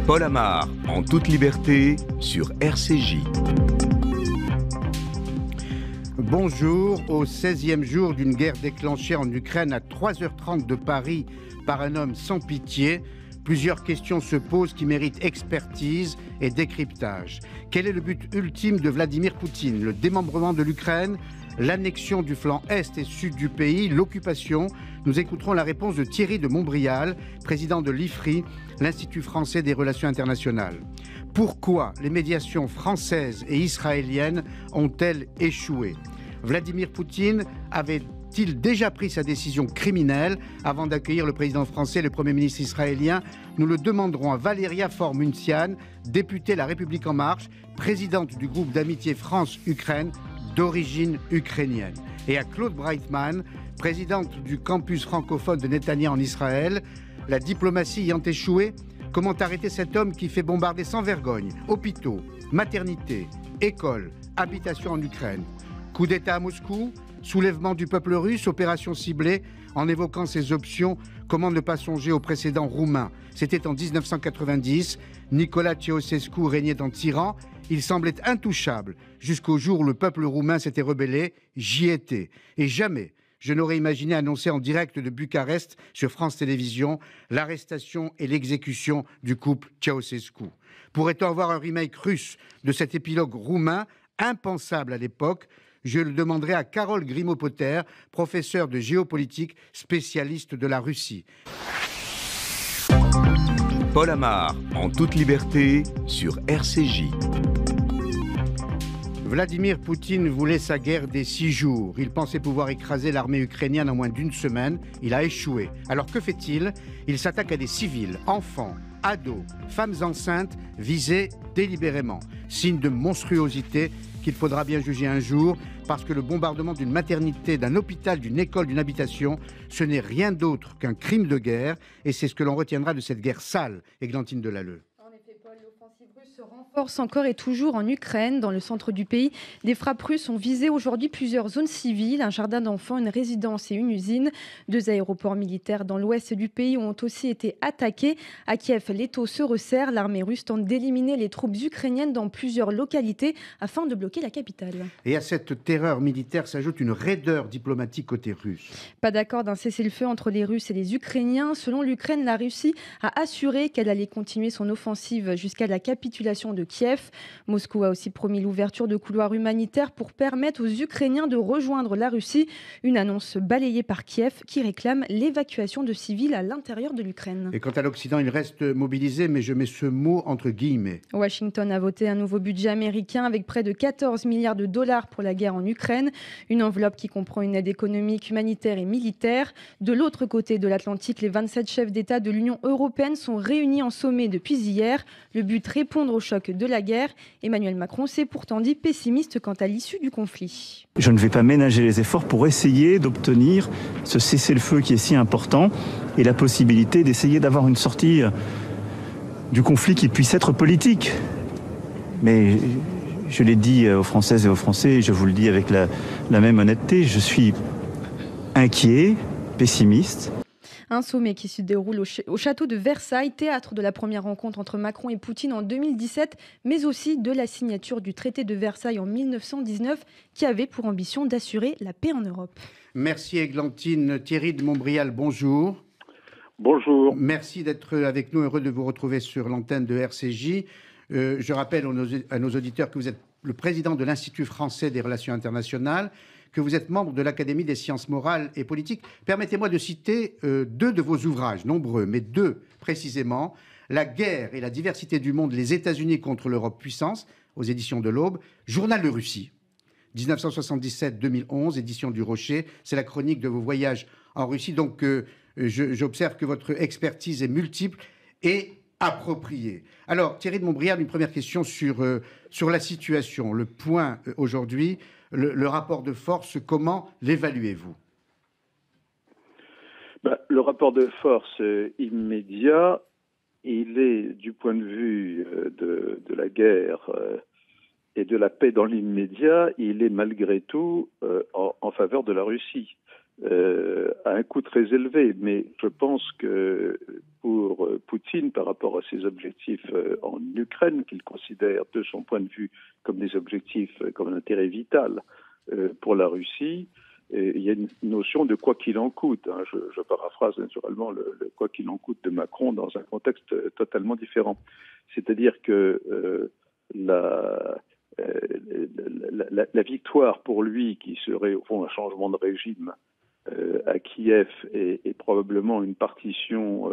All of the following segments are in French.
Paul Amar, en toute liberté, sur RCJ. Bonjour, au 16e jour d'une guerre déclenchée en Ukraine à 3h30 de Paris par un homme sans pitié, plusieurs questions se posent qui méritent expertise et décryptage. Quel est le but ultime de Vladimir Poutine? Le démembrement de l'Ukraine? L'annexion du flanc est et sud du pays? L'occupation? Nous écouterons la réponse de Thierry de Montbrial, président de l'IFRI, l'Institut français des relations internationales. Pourquoi les médiations françaises et israéliennes ont-elles échoué? Vladimir Poutine avait-il déjà pris sa décision criminelle avant d'accueillir le président français et le Premier ministre israélien? Nous le demanderons à Valéria Faure-Muntian, députée La République En Marche, présidente du groupe d'amitié France-Ukraine d'origine ukrainienne, et à Claude Breitman, présidente du campus francophone de Netanya en Israël. La diplomatie ayant échoué, comment arrêter cet homme qui fait bombarder sans vergogne hôpitaux, maternités, écoles, habitations en Ukraine? Coup d'État à Moscou, soulèvement du peuple russe, opération ciblée. En évoquant ces options, comment ne pas songer au précédent roumain? C'était en 1990, Nicolas Ceausescu régnait en tyran. Il semblait intouchable jusqu'au jour où le peuple roumain s'était rebellé. J'y étais. Et jamais je n'aurais imaginé annoncer en direct de Bucarest sur France Télévisions l'arrestation et l'exécution du couple Ceausescu. Pourrait-on avoir un remake russe de cet épilogue roumain, impensable à l'époque? Je le demanderai à Carole Grimaud-Potter, professeure de géopolitique, spécialiste de la Russie. Paul Amar, en toute liberté, sur RCJ. Vladimir Poutine voulait sa guerre des 6 jours. Il pensait pouvoir écraser l'armée ukrainienne en moins d'une semaine. Il a échoué. Alors que fait-il? Il s'attaque à des civils, enfants, ados, femmes enceintes, visés délibérément. Signe de monstruosité qu'il faudra bien juger un jour, parce que le bombardement d'une maternité, d'un hôpital, d'une école, d'une habitation, ce n'est rien d'autre qu'un crime de guerre, et c'est ce que l'on retiendra de cette guerre sale, Églantine Delalleux. En effet, Paul, l'offensive russe se renforce encore et toujours en Ukraine, dans le centre du pays. Des frappes russes ont visé aujourd'hui plusieurs zones civiles, un jardin d'enfants, une résidence et une usine. 2 aéroports militaires dans l'ouest du pays ont aussi été attaqués. À Kiev, l'étau se resserre. L'armée russe tente d'éliminer les troupes ukrainiennes dans plusieurs localités afin de bloquer la capitale. Et à cette terreur militaire s'ajoute une raideur diplomatique côté russe. Pas d'accord d'un cessez-le-feu entre les Russes et les Ukrainiens. Selon l'Ukraine, la Russie a assuré qu'elle allait continuer son offensive jusqu'à la capitulation de Kiev. Moscou a aussi promis l'ouverture de couloirs humanitaires pour permettre aux Ukrainiens de rejoindre la Russie. Une annonce balayée par Kiev qui réclame l'évacuation de civils à l'intérieur de l'Ukraine. Et quant à l'Occident, il reste mobilisé, mais je mets ce mot entre guillemets. Washington a voté un nouveau budget américain avec près de 14 milliards de dollars pour la guerre en Ukraine. Une enveloppe qui comprend une aide économique, humanitaire et militaire. De l'autre côté de l'Atlantique, les 27 chefs d'État de l'Union européenne sont réunis en sommet depuis hier. Le but, répondre au choc de la guerre. Emmanuel Macron s'est pourtant dit pessimiste quant à l'issue du conflit. Je ne vais pas ménager les efforts pour essayer d'obtenir ce cessez-le-feu qui est si important et la possibilité d'essayer d'avoir une sortie du conflit qui puisse être politique. Mais je l'ai dit aux Françaises et aux Français, et je vous le dis avec la même honnêteté, je suis inquiet, pessimiste. Un sommet qui se déroule au château de Versailles, théâtre de la première rencontre entre Macron et Poutine en 2017, mais aussi de la signature du traité de Versailles en 1919, qui avait pour ambition d'assurer la paix en Europe. Merci Églantine. Thierry de Montbrial, bonjour. Bonjour. Merci d'être avec nous, heureux de vous retrouver sur l'antenne de RCJ. Je rappelle à nos auditeurs que vous êtes le président de l'Institut français des relations internationales, que vous êtes membre de l'Académie des sciences morales et politiques. Permettez-moi de citer 2 de vos ouvrages, nombreux, mais 2 précisément. La guerre et la diversité du monde, les États-Unis contre l'Europe puissance, aux éditions de l'Aube. Journal de Russie, 1977-2011, édition du Rocher. C'est la chronique de vos voyages en Russie. Donc, j'observe que votre expertise est multiple et appropriée. Alors, Thierry de Montbrial, une première question sur la situation. Le point aujourd'hui, le rapport de force, comment l'évaluez-vous? Le rapport de force immédiat, il est du point de vue de la guerre et de la paix dans l'immédiat, il est malgré tout en faveur de la Russie. à un coût très élevé. Mais je pense que pour Poutine, par rapport à ses objectifs en Ukraine, qu'il considère de son point de vue comme des objectifs, comme un intérêt vital pour la Russie, il y a une notion de quoi qu'il en coûte. Je paraphrase naturellement le quoi qu'il en coûte de Macron dans un contexte totalement différent. C'est-à-dire que la victoire pour lui, qui serait au fond un changement de régime à Kiev, est probablement une partition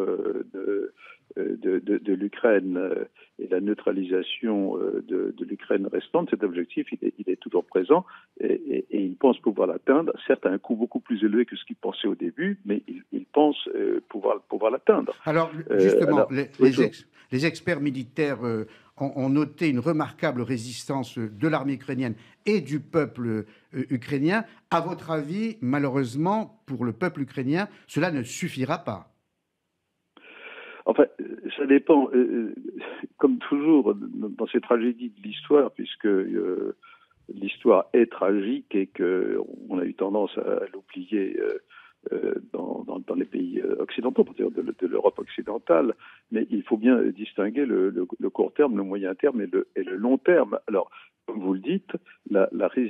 de l'Ukraine et la neutralisation de l'Ukraine restante. Cet objectif, il est toujours présent et il pense pouvoir l'atteindre, certes à un coût beaucoup plus élevé que ce qu'il pensait au début, mais il pense pouvoir l'atteindre. Alors, justement, les experts militaires ont noté une remarquable résistance de l'armée ukrainienne et du peuple ukrainien. À votre avis, malheureusement, pour le peuple ukrainien, cela ne suffira pas. Enfin, ça dépend. Comme toujours dans ces tragédies de l'histoire, puisque l'histoire est tragique et qu'on a eu tendance à l'oublier dans les pays occidentaux, de l'Europe occidentale, mais il faut bien distinguer le court terme, le moyen terme et le long terme. Alors, comme vous le dites, la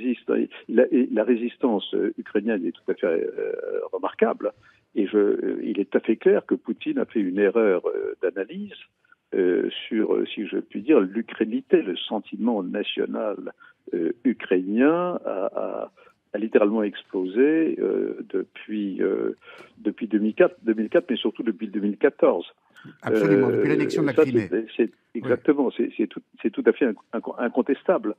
résistance ukrainienne est tout à fait remarquable, et il est tout à fait clair que Poutine a fait une erreur d'analyse sur, si je puis dire, l'ukrainité, le sentiment national ukrainien a littéralement explosé depuis 2004, mais surtout depuis 2014. Absolument, depuis l'annexion de la Crimée. Exactement, oui. C'est tout à fait incontestable.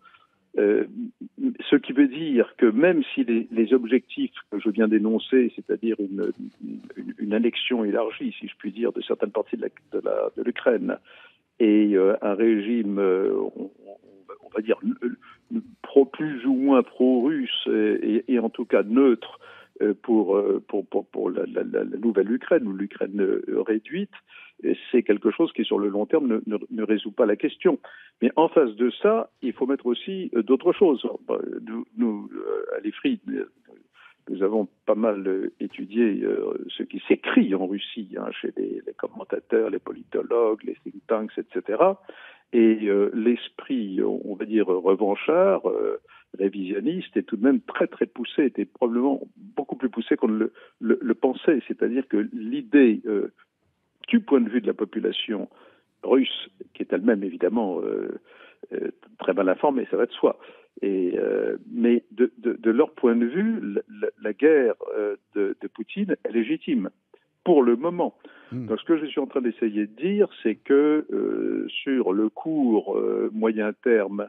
Ce qui veut dire que même si les objectifs que je viens d'énoncer, c'est-à-dire une annexion élargie, si je puis dire, de certaines parties de l'Ukraine, et un régime, on va dire, plus ou moins pro-russe et en tout cas neutre pour la nouvelle Ukraine ou l'Ukraine réduite, c'est quelque chose qui sur le long terme ne résout pas la question. Mais en face de ça, il faut mettre aussi d'autres choses. Nous à l'IFRI, nous avons pas mal étudié ce qui s'écrit en Russie, chez les commentateurs, les politologues, les think tanks, etc. Et l'esprit, on va dire, revanchard, révisionniste, est tout de même très très poussé, était probablement beaucoup plus poussé qu'on ne le pensait. C'est-à-dire que l'idée, du point de vue de la population russe, qui est elle-même évidemment très mal informée, ça va de soi, mais de leur point de vue, la guerre de Poutine est légitime, pour le moment. Donc, ce que je suis en train d'essayer de dire, c'est que sur le court moyen terme,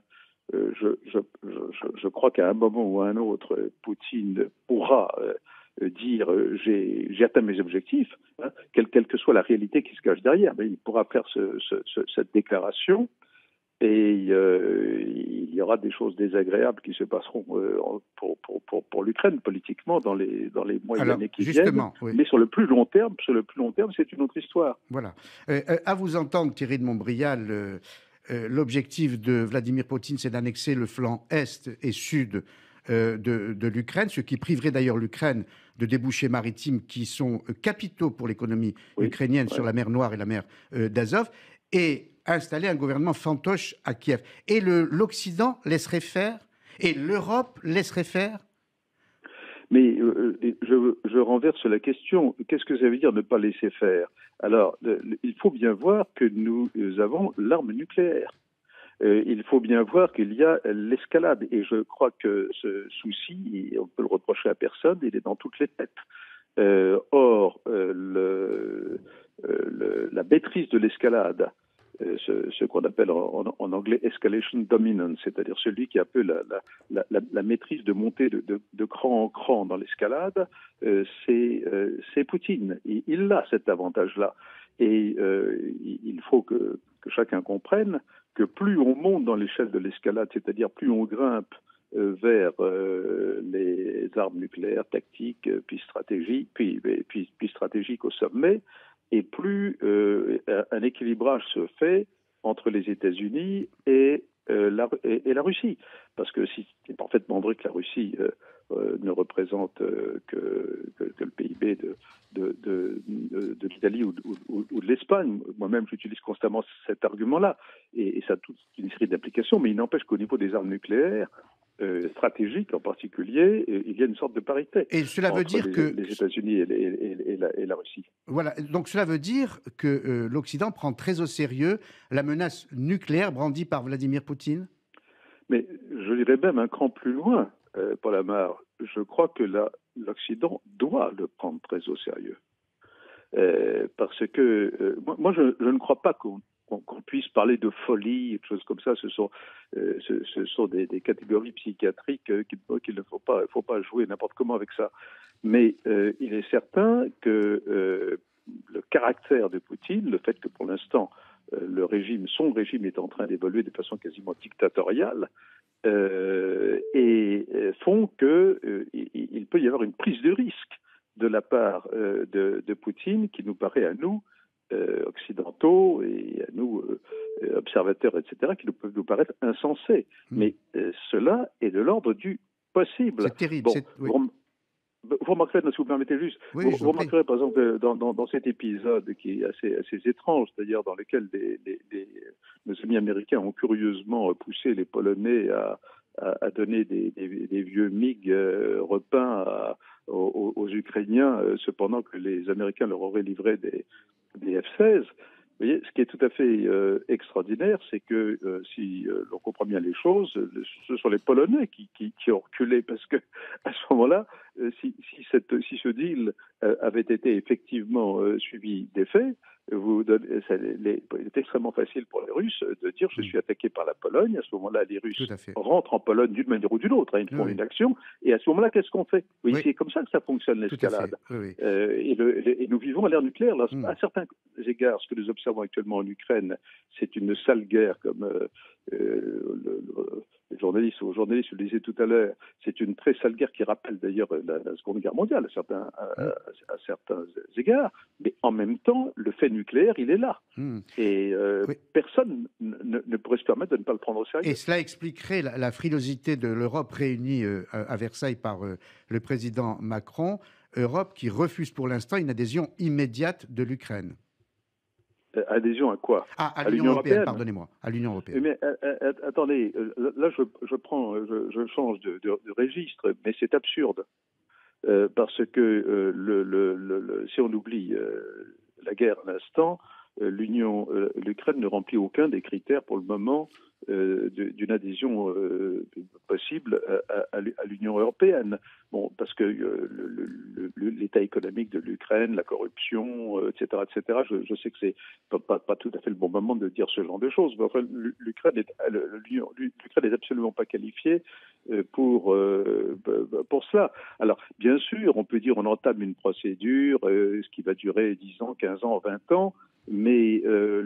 je crois qu'à un moment ou à un autre, Poutine pourra dire j'ai atteint mes objectifs, quelle que soit la réalité qui se cache derrière, mais il pourra faire cette déclaration. Et il y aura des choses désagréables qui se passeront pour l'Ukraine politiquement dans les mois et années qui viennent. Oui. Mais sur le plus long terme, c'est une autre histoire. Voilà. À vous entendre, Thierry de Montbrial, l'objectif de Vladimir Poutine, c'est d'annexer le flanc est et sud de l'Ukraine, ce qui priverait d'ailleurs l'Ukraine de débouchés maritimes qui sont capitaux pour l'économie ukrainienne sur la mer Noire et la mer d'Azov, et installer un gouvernement fantoche à Kiev. Et l'Occident laisserait faire, et l'Europe laisserait faire. Mais je renverse la question. Qu'est-ce que ça veut dire ne pas laisser faire? Alors, il faut bien voir que nous avons l'arme nucléaire. Il faut bien voir qu'il y a l'escalade. Et je crois que ce souci, on peut le reprocher à personne, il est dans toutes les têtes. Or, la maîtrise de l'escalade, ce qu'on appelle en anglais escalation dominance, c'est-à-dire celui qui a un peu la maîtrise de monter de cran en cran dans l'escalade, c'est Poutine. Il a cet avantage-là. Et il faut que chacun comprenne que plus on monte dans l'échelle de l'escalade, c'est-à-dire plus on grimpe vers les armes nucléaires tactiques, puis stratégiques au sommet, et plus un équilibrage se fait entre les États-Unis et la Russie. Parce que c'est parfaitement vrai que la Russie ne représente que le PIB de l'Italie ou de l'Espagne. Moi-même, j'utilise constamment cet argument-là, et ça a toute une série d'applications, mais il n'empêche qu'au niveau des armes nucléaires, stratégiques en particulier, il y a une sorte de parité Et cela veut dire que les États-Unis et la Russie. Voilà, donc cela veut dire que l'Occident prend très au sérieux la menace nucléaire brandie par Vladimir Poutine? Mais je dirais même un cran plus loin, Paul Amar. Je crois que l'Occident doit le prendre très au sérieux. Parce que moi je ne crois pas qu'on puisse parler de folie, de choses comme ça. Ce sont des catégories psychiatriques qu'il ne faut pas jouer n'importe comment avec ça. Mais il est certain que le caractère de Poutine, le fait que pour l'instant son régime est en train d'évoluer de façon quasiment dictatoriale, et font qu'il peut y avoir une prise de risque de la part de Poutine qui nous paraît à nous, occidentaux, et à nous, observateurs, etc., qui peuvent nous paraître insensés. Mais cela est de l'ordre du possible. C'est terrible. Bon, vous remarquerez, si vous permettez juste, vous remarquerez par exemple dans cet épisode qui est assez étrange, c'est-à-dire dans lequel nos amis américains ont curieusement poussé les Polonais à donner des vieux MiG repeints aux Ukrainiens, cependant que les Américains leur auraient livré des F-16. Vous voyez, ce qui est tout à fait extraordinaire, c'est que si l'on comprend bien les choses, ce sont les Polonais qui ont reculé, parce que à ce moment-là, si ce deal avait été effectivement suivi des faits, il est extrêmement facile pour les Russes de dire je suis attaqué par la Pologne. À ce moment-là, les Russes rentrent en Pologne d'une manière ou d'une autre, ils font une action, et à ce moment-là, qu'est-ce qu'on fait? C'est comme ça que ça fonctionne, l'escalade. Et nous vivons à l'ère nucléaire. Là, à certains égards, ce que nous observons actuellement en Ukraine, c'est une sale guerre, comme les journalistes le disaient tout à l'heure. C'est une très sale guerre qui rappelle d'ailleurs la Seconde Guerre mondiale à certains égards, mais en même temps, le fait nucléaire, il est là. Et personne ne pourrait se permettre de ne pas le prendre au sérieux. Et cela expliquerait la frilosité de l'Europe réunie à Versailles par le président Macron, Europe qui refuse pour l'instant une adhésion immédiate de l'Ukraine. Adhésion à quoi? À l'Union européenne, pardonnez-moi. À l'Union européenne. Mais attendez, là je change de registre, mais c'est absurde. Parce que si on oublie la guerre un instant, l'Ukraine ne remplit aucun des critères pour le moment d'une adhésion possible à l'Union européenne. Bon, parce que l'état économique de l'Ukraine, la corruption, etc., je sais que c'est pas tout à fait le bon moment de dire ce genre de choses, mais enfin, l'Ukraine est absolument pas qualifiée pour cela. Alors, bien sûr, on peut dire on entame une procédure, ce qui va durer 10 ans, 15 ans, 20 ans, mais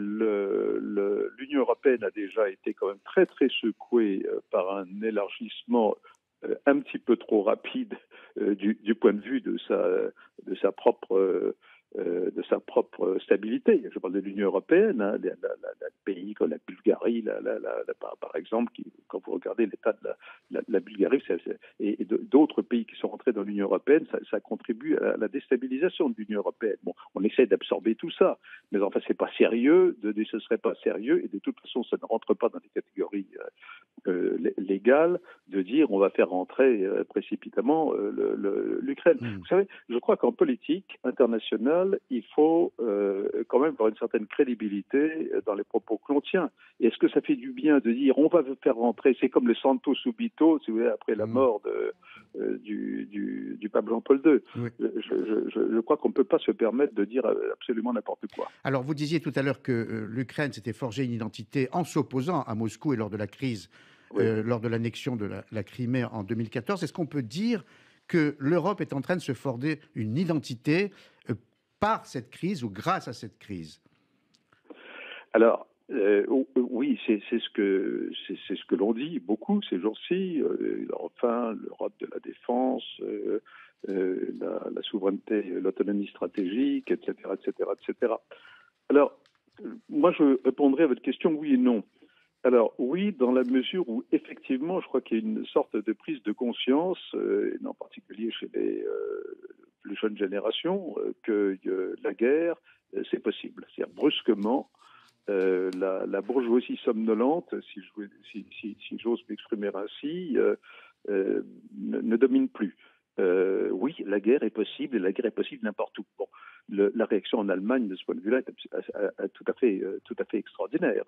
l'Union européenne a déjà été quand même très très secouée par un élargissement un petit peu trop rapide du point de vue de sa propre stabilité. Je parle de l'Union européenne, hein, des pays comme la Bulgarie, par exemple, quand vous regardez l'état de la Bulgarie et d'autres pays qui sont rentrés dans l'Union européenne, ça contribue à la déstabilisation de l'Union européenne. Bon, on essaie d'absorber tout ça, mais enfin, c'est pas sérieux, ce serait pas sérieux, et de toute façon, ça ne rentre pas dans les catégories légales de dire on va faire rentrer précipitamment l'Ukraine. Vous savez, je crois qu'en politique internationale, il faut quand même avoir une certaine crédibilité dans les propos que l'on tient. Et est-ce que ça fait du bien de dire on va faire rentrer, c'est comme le Santo Subito, si vous voulez, après la mort du pape Jean-Paul II. Oui. Je crois qu'on ne peut pas se permettre de dire absolument n'importe quoi. Alors, vous disiez tout à l'heure que l'Ukraine s'était forgé une identité en s'opposant à Moscou et lors de la crise, lors de l'annexion de la Crimée en 2014. Est-ce qu'on peut dire que l'Europe est en train de se forger une identité par cette crise ou grâce à cette crise? Alors, oui, c'est ce que l'on dit beaucoup ces jours-ci. Enfin, l'Europe de la défense, la souveraineté, l'autonomie stratégique, etc., etc., etc. Alors, moi, je répondrai à votre question oui et non. Alors oui, dans la mesure où effectivement, je crois qu'il y a une sorte de prise de conscience, et en particulier chez les plus jeunes générations, que la guerre, c'est possible. C'est-à-dire brusquement, la bourgeoisie somnolente, si j'ose m'exprimer ainsi, ne domine plus. Oui, la guerre est possible, et la guerre est possible n'importe où. Bon, la réaction en Allemagne, de ce point de vue-là, est tout à fait extraordinaire.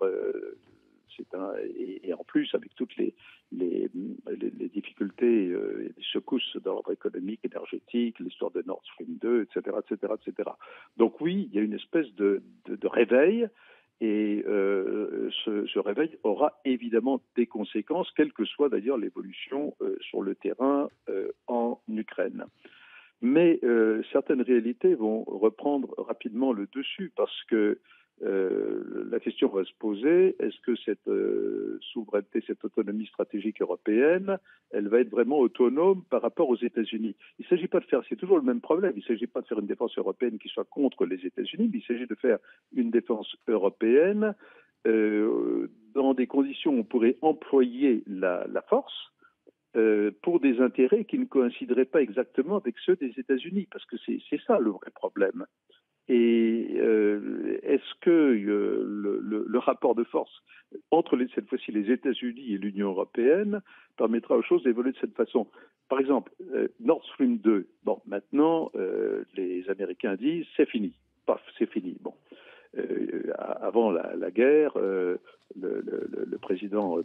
Et en plus, avec toutes les difficultés, les secousses d'ordre économique, énergétique, l'histoire de Nord Stream 2, etc., etc., etc. Donc oui, il y a une espèce de réveil, et ce réveil aura évidemment des conséquences, quelle que soit d'ailleurs l'évolution sur le terrain en Ukraine. Mais certaines réalités vont reprendre rapidement le dessus, parce que la question va se poser, est-ce que cette souveraineté, cette autonomie stratégique européenne, elle va être vraiment autonome par rapport aux États-Unis? Il ne s'agit pas de faire, c'est toujours le même problème, il ne s'agit pas de faire une défense européenne qui soit contre les États-Unis, mais il s'agit de faire une défense européenne dans des conditions où on pourrait employer la force pour des intérêts qui ne coïncideraient pas exactement avec ceux des États-Unis, parce que c'est ça le vrai problème. Et est-ce que le rapport de force entre cette fois-ci les États-Unis et l'Union européenne permettra aux choses d'évoluer de cette façon? Par exemple, Nord Stream 2, bon, maintenant les Américains disent c'est fini, paf, c'est fini. Bon, avant la guerre, le président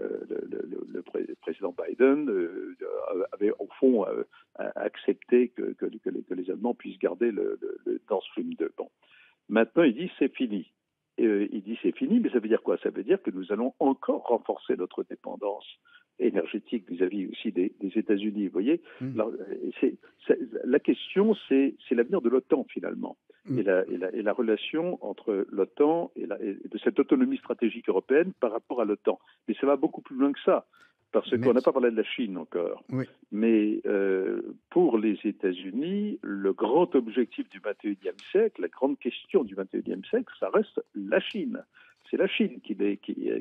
Biden avait au fond accepté que les Allemands puissent garder le Nord Stream 2. Bon. Maintenant, il dit c'est fini. Il dit c'est fini, mais ça veut dire quoi? Ça veut dire que nous allons encore renforcer notre dépendance énergétique vis-à-vis aussi des États-Unis. Vous voyez, alors, la question, c'est l'avenir de l'OTAN finalement. Et la relation entre l'OTAN et de cette autonomie stratégique européenne par rapport à l'OTAN. Mais ça va beaucoup plus loin que ça, parce qu'on n'a pas parlé de la Chine encore. Oui. Mais pour les États-Unis, le grand objectif du XXIe siècle, la grande question du XXIe siècle, ça reste la Chine. C'est la Chine qu'ils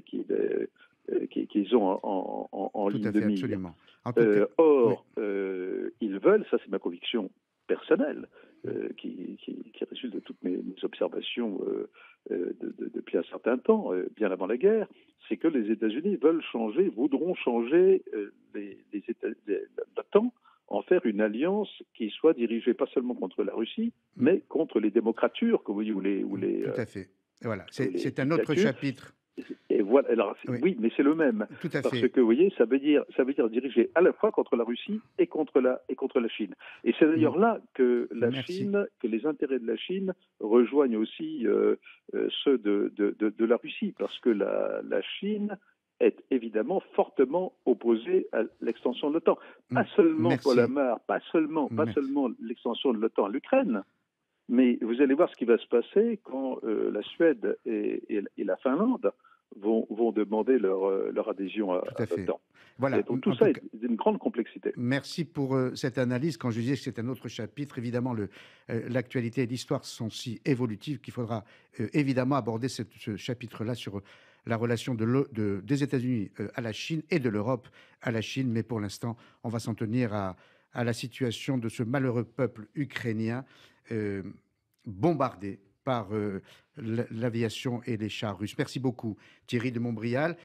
ont en ligne de mire. Absolument. Or, ils veulent, ça c'est ma conviction personnelle, qui résulte de toutes mes observations depuis un certain temps, bien avant la guerre, c'est que les États-Unis voudront changer l'OTAN, en faire une alliance qui soit dirigée pas seulement contre la Russie, mais contre les démocratures, comme vous dites, ou les tout à fait. Voilà, c'est un autre chapitre. Et voilà. Alors, oui, mais c'est le même. Tout à parce fait. que, vous voyez, ça veut dire diriger à la fois contre la Russie et contre la Chine. Et c'est d'ailleurs là que que les intérêts de la Chine rejoignent aussi ceux de la Russie, parce que la Chine est évidemment fortement opposée à l'extension de l'OTAN. Pas seulement Paul Amar, pas seulement l'extension de l'OTAN à l'Ukraine. Mais vous allez voir ce qui va se passer quand la Suède et la Finlande vont demander leur adhésion à l'OTAN. Voilà. Donc tout ça est d'une grande complexité. Merci pour cette analyse. Quand je disais que c'est un autre chapitre, évidemment, l'actualité et l'histoire sont si évolutives qu'il faudra évidemment aborder ce chapitre-là sur la relation des États-Unis à la Chine et de l'Europe à la Chine. Mais pour l'instant, on va s'en tenir à la situation de ce malheureux peuple ukrainien bombardé par l'aviation et les chars russes. Merci beaucoup, Thierry de Montbrial.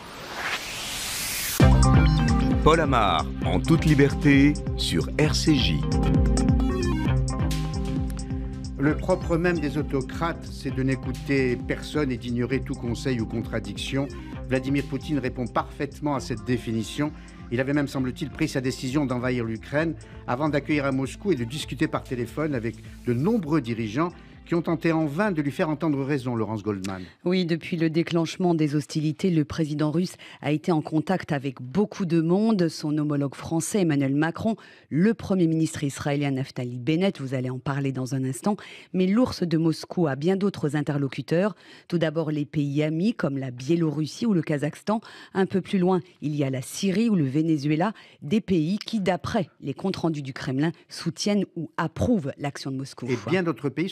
Paul Amar, en toute liberté, sur RCJ. Le propre même des autocrates, c'est de n'écouter personne et d'ignorer tout conseil ou contradiction. Vladimir Poutine répond parfaitement à cette définition. Il avait même, semble-t-il, pris sa décision d'envahir l'Ukraine avant d'accueillir à Moscou et de discuter par téléphone avec de nombreux dirigeants qui ont tenté en vain de lui faire entendre raison, Laurence Goldman. Oui, depuis le déclenchement des hostilités, le président russe a été en contact avec beaucoup de monde. Son homologue français, Emmanuel Macron, le Premier ministre israélien Naftali Bennett, vous allez en parler dans un instant, mais l'ours de Moscou a bien d'autres interlocuteurs. Tout d'abord les pays amis comme la Biélorussie ou le Kazakhstan. Un peu plus loin, il y a la Syrie ou le Venezuela, des pays qui, d'après les comptes rendus du Kremlin, soutiennent ou approuvent l'action de Moscou. Et bien d'autres pays sont intervenus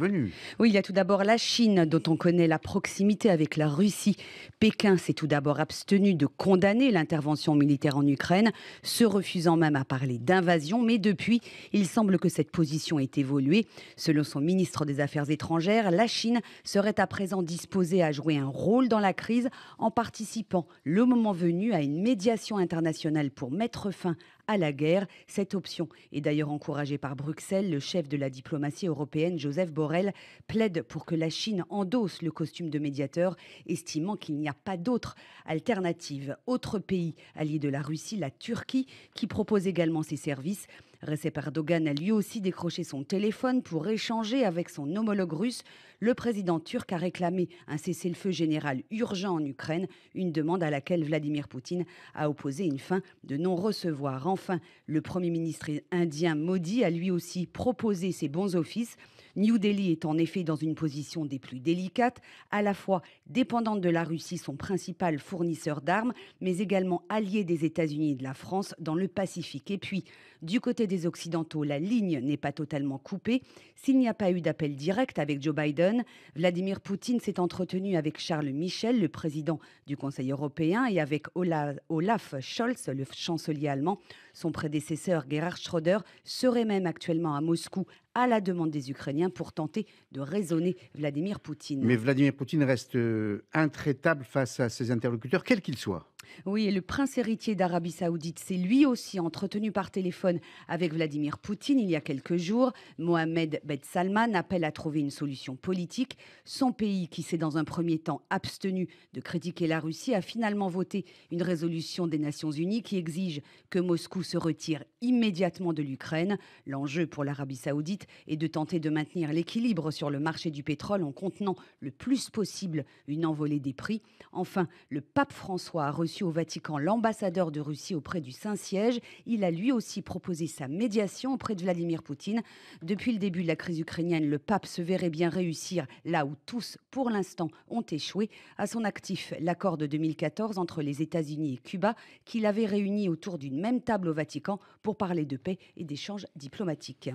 intervenus. Oui, il y a tout d'abord la Chine, dont on connaît la proximité avec la Russie. Pékin s'est tout d'abord abstenu de condamner l'intervention militaire en Ukraine, se refusant même à parler d'invasion. Mais depuis, il semble que cette position ait évolué. Selon son ministre des Affaires étrangères, la Chine serait à présent disposée à jouer un rôle dans la crise en participant, le moment venu, à une médiation internationale pour mettre fin à la guerre. Cette option est d'ailleurs encouragée par Bruxelles. Le chef de la diplomatie européenne, Joseph Borrell, plaide pour que la Chine endosse le costume de médiateur, estimant qu'il n'y a pas d'autre alternative. Autre pays allié de la Russie, la Turquie, qui propose également ses services. Recep Erdogan a lui aussi décroché son téléphone pour échanger avec son homologue russe. Le président turc a réclamé un cessez-le-feu général urgent en Ukraine, une demande à laquelle Vladimir Poutine a opposé une fin de non-recevoir. Enfin, le Premier ministre indien Modi a lui aussi proposé ses bons offices. New Delhi est en effet dans une position des plus délicates, à la fois dépendante de la Russie, son principal fournisseur d'armes, mais également alliée des États-Unis et de la France dans le Pacifique. Et puis, du côté des Occidentaux, la ligne n'est pas totalement coupée. S'il n'y a pas eu d'appel direct avec Joe Biden, Vladimir Poutine s'est entretenu avec Charles Michel, le président du Conseil européen, et avec Olaf Scholz, le chancelier allemand. Son prédécesseur, Gerhard Schröder, serait même actuellement à Moscou à la demande des Ukrainiens pour tenter de raisonner Vladimir Poutine. Mais Vladimir Poutine reste intraitable face à ses interlocuteurs, quels qu'ils soient. Oui, et le prince héritier d'Arabie Saoudite s'est lui aussi entretenu par téléphone avec Vladimir Poutine il y a quelques jours. Mohamed Ben Salman appelle à trouver une solution politique. Son pays, qui s'est dans un premier temps abstenu de critiquer la Russie, a finalement voté une résolution des Nations Unies qui exige que Moscou se retire immédiatement de l'Ukraine. L'enjeu pour l'Arabie Saoudite est de tenter de maintenir l'équilibre sur le marché du pétrole en contenant le plus possible une envolée des prix. Enfin, le pape François a reçu au Vatican l'ambassadeur de Russie auprès du Saint-Siège. Il a lui aussi proposé sa médiation auprès de Vladimir Poutine. Depuis le début de la crise ukrainienne, le pape se verrait bien réussir là où tous, pour l'instant, ont échoué. À son actif, l'accord de 2014 entre les États-Unis et Cuba, qu'il avait réuni autour d'une même table au Vatican pour parler de paix et d'échanges diplomatiques.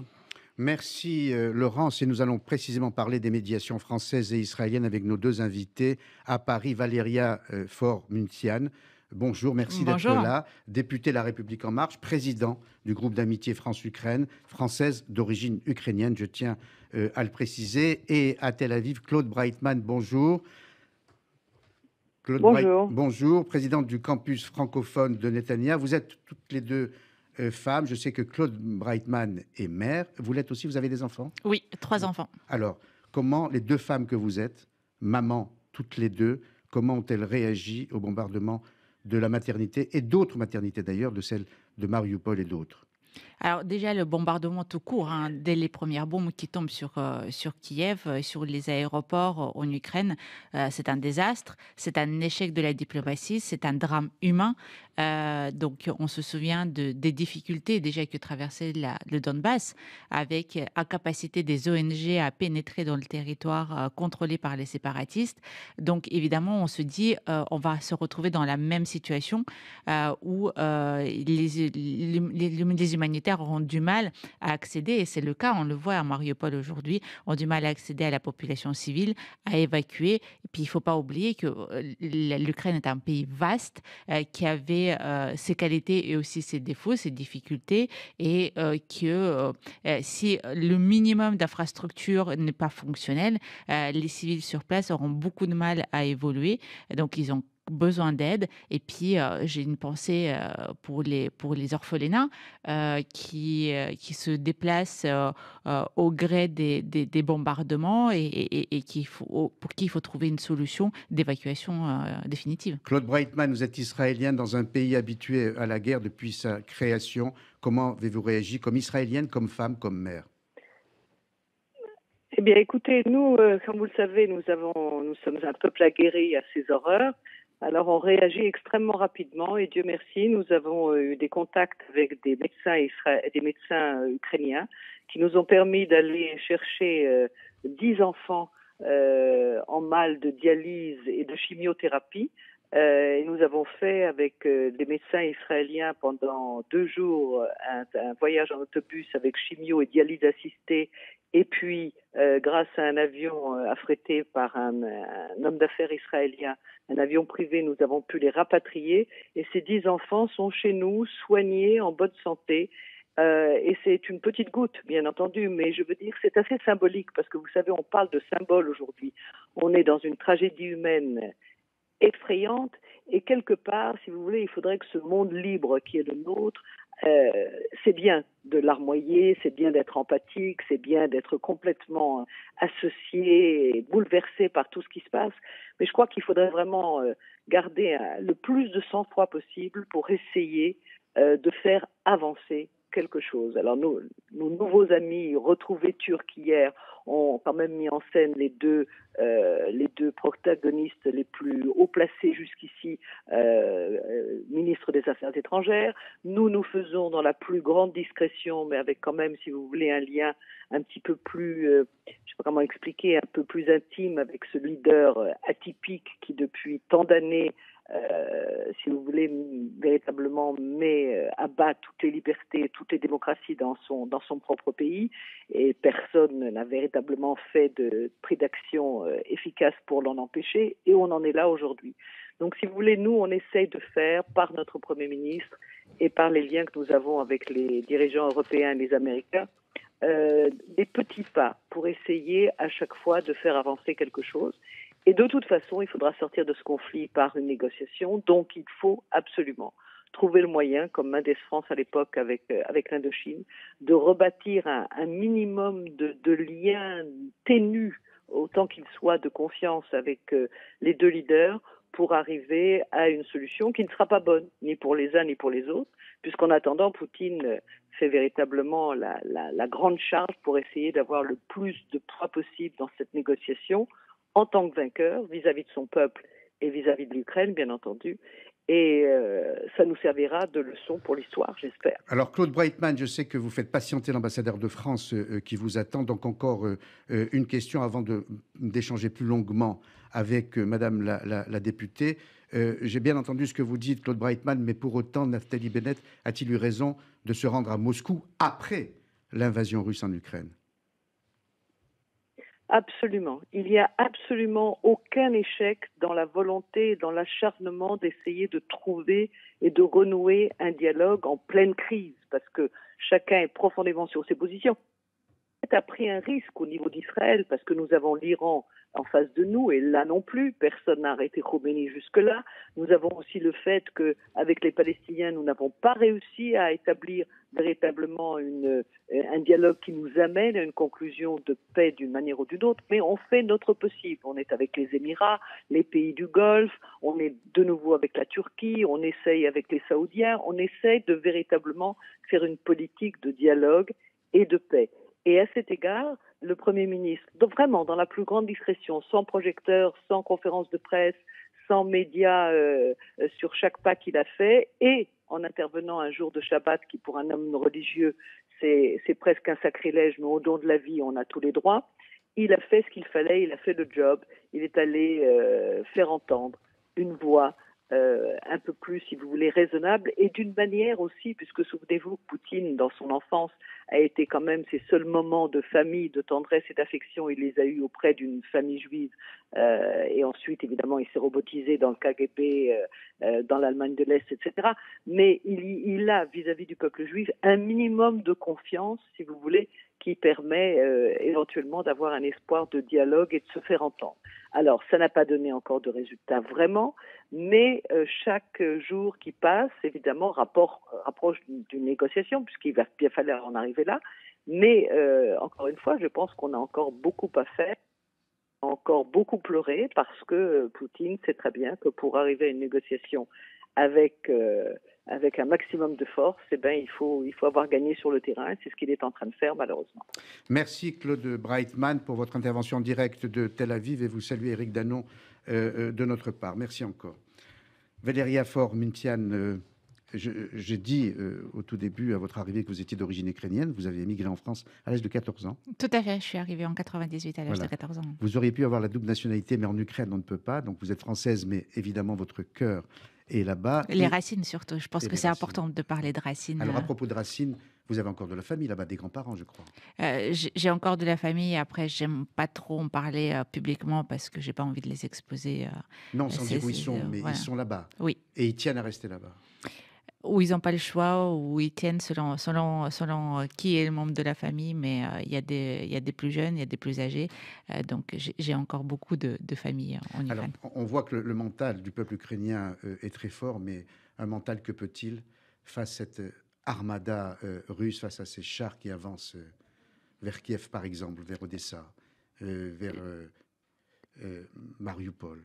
Merci Laurence, et nous allons précisément parler des médiations françaises et israéliennes avec nos deux invités à Paris, Valéria Faure-Muntian. Bonjour, merci d'être là. Députée La République En Marche, président du groupe d'amitié France-Ukraine, française d'origine ukrainienne, je tiens à le préciser. Et à Tel Aviv, Claude Breitman, bonjour. Bonjour, présidente du campus francophone de Netanya. Vous êtes toutes les deux femmes. Je sais que Claude Breitman est mère. Vous l'êtes aussi, vous avez des enfants ? Oui, 3 enfants. Alors, comment les deux femmes que vous êtes, maman toutes les deux, comment ont-elles réagi au bombardement de la maternité et d'autres maternités d'ailleurs, de celle de Mariupol et d'autres? Alors déjà, le bombardement tout court, dès les premières bombes qui tombent sur Kiev, sur les aéroports en Ukraine, c'est un désastre, c'est un échec de la diplomatie, c'est un drame humain. Donc on se souvient des difficultés déjà que traversait le Donbass, avec incapacité des ONG à pénétrer dans le territoire contrôlé par les séparatistes. Donc évidemment, on se dit, on va se retrouver dans la même situation où les humanitaires auront du mal à accéder, et c'est le cas, on le voit à Mariupol aujourd'hui, ont du mal à accéder à la population civile, à évacuer. Et puis il ne faut pas oublier que l'Ukraine est un pays vaste qui avait ses qualités et aussi ses défauts, ses difficultés, et que si le minimum d'infrastructures n'est pas fonctionnel, les civils sur place auront beaucoup de mal à évoluer. Donc ils ont besoin d'aide. Et puis, j'ai une pensée pour les orphelinats qui se déplacent au gré des bombardements et pour qui il faut trouver une solution d'évacuation définitive. Claude Breitman, vous êtes israélienne dans un pays habitué à la guerre depuis sa création. Comment avez-vous réagi comme israélienne, comme femme, comme mère? Eh bien, écoutez, nous, comme vous le savez, nous sommes un peuple aguerri à ces horreurs. Alors, on réagit extrêmement rapidement et Dieu merci, nous avons eu des contacts avec des médecins ukrainiens qui nous ont permis d'aller chercher 10 enfants en mal de dialyse et de chimiothérapie. Et nous avons fait avec des médecins israéliens pendant 2 jours un voyage en autobus avec chimio et dialyse assistée Et puis, grâce à un avion affrété par un homme d'affaires israélien, un avion privé, nous avons pu les rapatrier. Et ces 10 enfants sont chez nous, soignés, en bonne santé. Et c'est une petite goutte, bien entendu, mais je veux dire, c'est assez symbolique parce que vous savez, on parle de symbole aujourd'hui. On est dans une tragédie humaine effrayante et quelque part, si vous voulez, il faudrait que ce monde libre qui est le nôtre, c'est bien de larmoyer, c'est bien d'être empathique, c'est bien d'être complètement associé et bouleversé par tout ce qui se passe, mais je crois qu'il faudrait vraiment garder le plus de sang-froid possible pour essayer de faire avancer quelque chose. Alors nos nouveaux amis retrouvés turcs hier ont quand même mis en scène les deux protagonistes les plus haut placés jusqu'ici, ministres des Affaires étrangères. Nous faisons dans la plus grande discrétion, mais avec quand même, si vous voulez, un lien un petit peu plus, je ne sais pas comment expliquer, un peu plus intime avec ce leader atypique qui depuis tant d'années si vous voulez, véritablement met à bas toutes les libertés, toutes les démocraties dans son propre pays, et personne n'a véritablement fait de pris d'action efficace pour l'en empêcher, et on en est là aujourd'hui. Donc, si vous voulez, nous, on essaye de faire, par notre Premier ministre et par les liens que nous avons avec les dirigeants européens et les Américains, des petits pas pour essayer à chaque fois de faire avancer quelque chose. Et de toute façon, il faudra sortir de ce conflit par une négociation. Donc, il faut absolument trouver le moyen, comme Mendes France à l'époque avec l'Indochine, de rebâtir un minimum de liens ténus, autant qu'il soit de confiance avec les deux leaders, pour arriver à une solution qui ne sera pas bonne, ni pour les uns ni pour les autres, puisqu'en attendant, Poutine fait véritablement la grande charge pour essayer d'avoir le plus de poids possible dans cette négociation, en tant que vainqueur vis-à-vis de son peuple et vis-à-vis de l'Ukraine, bien entendu. Et ça nous servira de leçon pour l'histoire, j'espère. Alors, Claude Breitman, je sais que vous faites patienter l'ambassadeur de France qui vous attend. Donc, encore une question avant d'échanger plus longuement avec Madame la députée. J'ai bien entendu ce que vous dites, Claude Breitman, mais pour autant, Naftali Bennett a-t-il eu raison de se rendre à Moscou après l'invasion russe en Ukraine ? Absolument. Il n'y a absolument aucun échec dans la volonté et dans l'acharnement d'essayer de trouver et de renouer un dialogue en pleine crise, parce que chacun est profondément sur ses positions. On a pris un risque au niveau d'Israël, parce que nous avons l'Iran en face de nous, et là non plus, personne n'a arrêté Khomeini jusque-là. Nous avons aussi le fait qu'avec les Palestiniens, nous n'avons pas réussi à établir véritablement un dialogue qui nous amène à une conclusion de paix d'une manière ou d'une autre, mais on fait notre possible. On est avec les Émirats, les pays du Golfe, on est de nouveau avec la Turquie, on essaye avec les Saoudiens, on essaye de véritablement faire une politique de dialogue et de paix. Et à cet égard, le Premier ministre, donc vraiment dans la plus grande discrétion, sans projecteur, sans conférence de presse, sans médias sur chaque pas qu'il a fait, et en intervenant un jour de Shabbat, qui pour un homme religieux, c'est presque un sacrilège, mais au don de la vie, on a tous les droits, il a fait ce qu'il fallait, il a fait le job, il est allé faire entendre une voix un peu plus, si vous voulez, raisonnable, et d'une manière aussi, puisque souvenez-vous, Poutine, dans son enfance, a été quand même ses seuls moments de famille, de tendresse et d'affection, il les a eus auprès d'une famille juive, et ensuite, évidemment, il s'est robotisé dans le KGB, dans l'Allemagne de l'Est, etc. Mais il a, vis-à-vis du peuple juif, un minimum de confiance, si vous voulez, qui permet éventuellement d'avoir un espoir de dialogue et de se faire entendre. Alors, ça n'a pas donné encore de résultats vraiment, mais chaque jour qui passe, évidemment, rapproche d'une négociation, puisqu'il va bien falloir en arriver là. Mais, encore une fois, je pense qu'on a encore beaucoup à faire, encore beaucoup pleuré, parce que Poutine sait très bien que pour arriver à une négociation avec un maximum de force, eh ben, il faut avoir gagné sur le terrain. C'est ce qu'il est en train de faire, malheureusement. Merci Claude Breitman pour votre intervention en direct de Tel Aviv, et vous saluez Éric Danon de notre part. Merci encore. Valéria Faure-Muntian, j'ai dit au tout début, à votre arrivée, que vous étiez d'origine ukrainienne. Vous avez émigré en France à l'âge de 14 ans. Tout à fait, je suis arrivée en 98 à l'âge de 14 ans. Vous auriez pu avoir la double nationalité, mais en Ukraine, on ne peut pas. Donc vous êtes française, mais évidemment, votre cœur Et là-bas... Les racines surtout, je pense que c'est important de parler de racines. Alors à propos de racines, vous avez encore de la famille là-bas, des grands-parents, je crois. J'ai encore de la famille, après j'aime pas trop en parler publiquement parce que j'ai pas envie de les exposer. Non, sans dire où ils sont, mais voilà. ils sont là-bas. Oui. Et ils tiennent à rester là-bas. Où ils n'ont pas le choix, où ils tiennent selon qui est le membre de la famille, mais il y a des plus jeunes, il y a des plus âgés, donc j'ai encore beaucoup de familles en Ukraine. Alors, on voit que le mental du peuple ukrainien est très fort, mais un mental que peut-il face à cette armada russe, face à ces chars qui avancent vers Kiev, par exemple, vers Odessa, vers Mariupol?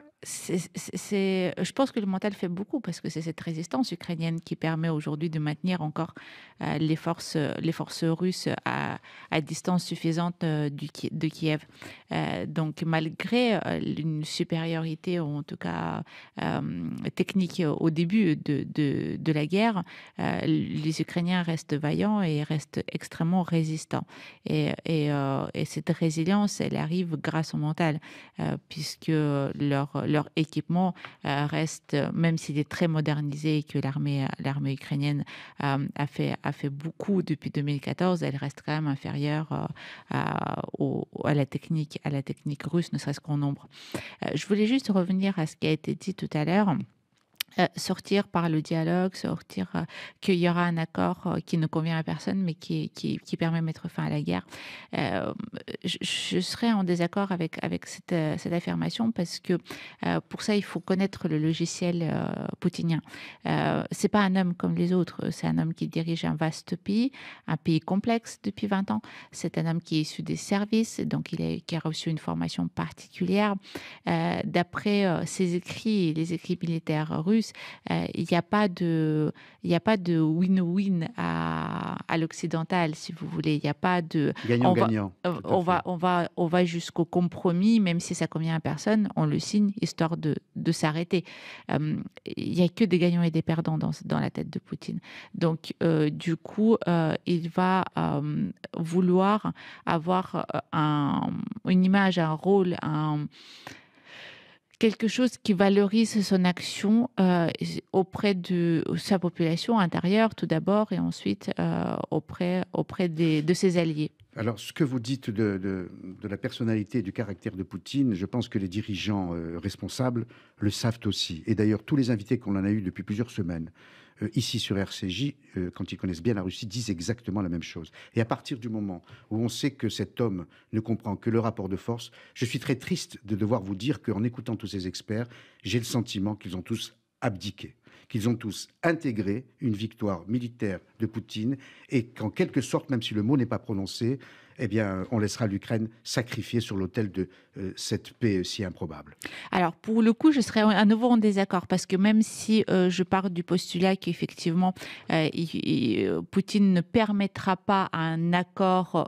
Je pense que le mental fait beaucoup parce que c'est cette résistance ukrainienne qui permet aujourd'hui de maintenir encore les forces russes à distance suffisante de Kiev. Donc malgré une supériorité, ou en tout cas technique au début de la guerre, les Ukrainiens restent vaillants et restent extrêmement résistants. Et cette résilience, elle arrive grâce au mental, puisque leur équipement reste, même s'il est très modernisé et que l'armée ukrainienne a fait beaucoup depuis 2014, elle reste quand même inférieure à la technique russe, ne serait-ce qu'en nombre. Je voulais juste revenir à ce qui a été dit tout à l'heure. Sortir par le dialogue, qu'il y aura un accord qui ne convient à personne, mais qui permet de mettre fin à la guerre. Je serais en désaccord avec cette affirmation parce que pour ça, il faut connaître le logiciel poutinien. C'est pas un homme comme les autres, c'est un homme qui dirige un vaste pays, un pays complexe depuis 20 ans. C'est un homme qui est issu des services, donc qui a reçu une formation particulière. D'après ses écrits, les écrits militaires russes, il n'y a pas de win-win à l'occidental, si vous voulez. Il n'y a pas de gagnant-gagnant. On va jusqu'au compromis, même si ça convient à personne, on le signe histoire de s'arrêter. Il n'y a que des gagnants et des perdants dans la tête de Poutine. Donc du coup, il va vouloir avoir une image, un rôle, quelque chose qui valorise son action auprès de sa population intérieure tout d'abord et ensuite auprès de ses alliés. Alors, ce que vous dites de la personnalité et du caractère de Poutine, je pense que les dirigeants responsables le savent aussi. Et d'ailleurs, tous les invités qu'on en a eus depuis plusieurs semaines, ici sur RCJ, quand ils connaissent bien la Russie, disent exactement la même chose. Et à partir du moment où on sait que cet homme ne comprend que le rapport de force, je suis très triste de devoir vous dire qu'en écoutant tous ces experts, j'ai le sentiment qu'ils ont tous abdiqué, qu'ils ont tous intégré une victoire militaire de Poutine et qu'en quelque sorte, même si le mot n'est pas prononcé, eh bien, on laissera l'Ukraine sacrifiée sur l'autel de cette paix si improbable. Alors, pour le coup, je serais à nouveau en désaccord parce que même si je pars du postulat qu'effectivement, Poutine ne permettra pas un accord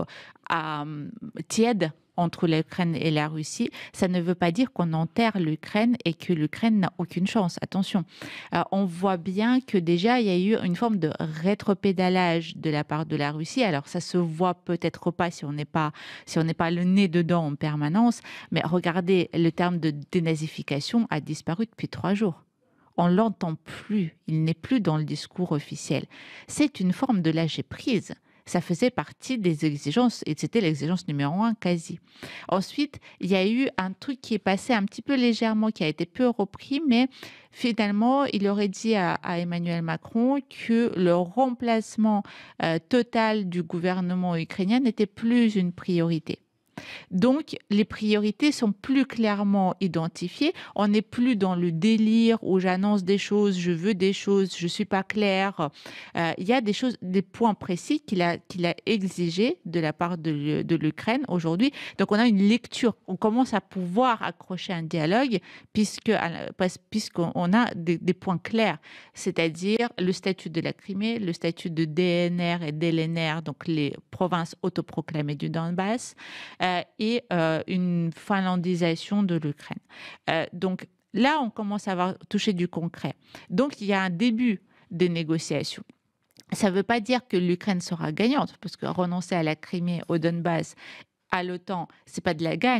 tiède entre l'Ukraine et la Russie, ça ne veut pas dire qu'on enterre l'Ukraine et que l'Ukraine n'a aucune chance. Attention, on voit bien que déjà, il y a eu une forme de rétropédalage de la part de la Russie. Alors, ça se voit peut-être pas si on n'est pas le nez dedans en permanence, mais regardez, le terme de dénazification a disparu depuis 3 jours. On l'entend plus, il n'est plus dans le discours officiel. C'est une forme de lâcher prise. Ça faisait partie des exigences, et c'était l'exigence numéro 1 quasi. Ensuite, il y a eu un truc qui est passé un petit peu légèrement, qui a été peu repris, mais finalement, il aurait dit à Emmanuel Macron que le remplacement total du gouvernement ukrainien n'était plus une priorité. Donc, les priorités sont plus clairement identifiées. On n'est plus dans le délire où j'annonce des choses, je veux des choses, je ne suis pas claire. Il y a des points précis qu'il a exigés de la part de l'Ukraine aujourd'hui. Donc, on a une lecture. On commence à pouvoir accrocher un dialogue puisqu'on a des points clairs, c'est-à-dire le statut de la Crimée, le statut de DNR et d'LNR, donc les provinces autoproclamées du Donbass, et une finlandisation de l'Ukraine. Donc là, on commence à avoir touché du concret. Donc il y a un début des négociations. Ça ne veut pas dire que l'Ukraine sera gagnante, parce que renoncer à la Crimée, au Donbass, à l'OTAN, c'est pas de la gagne.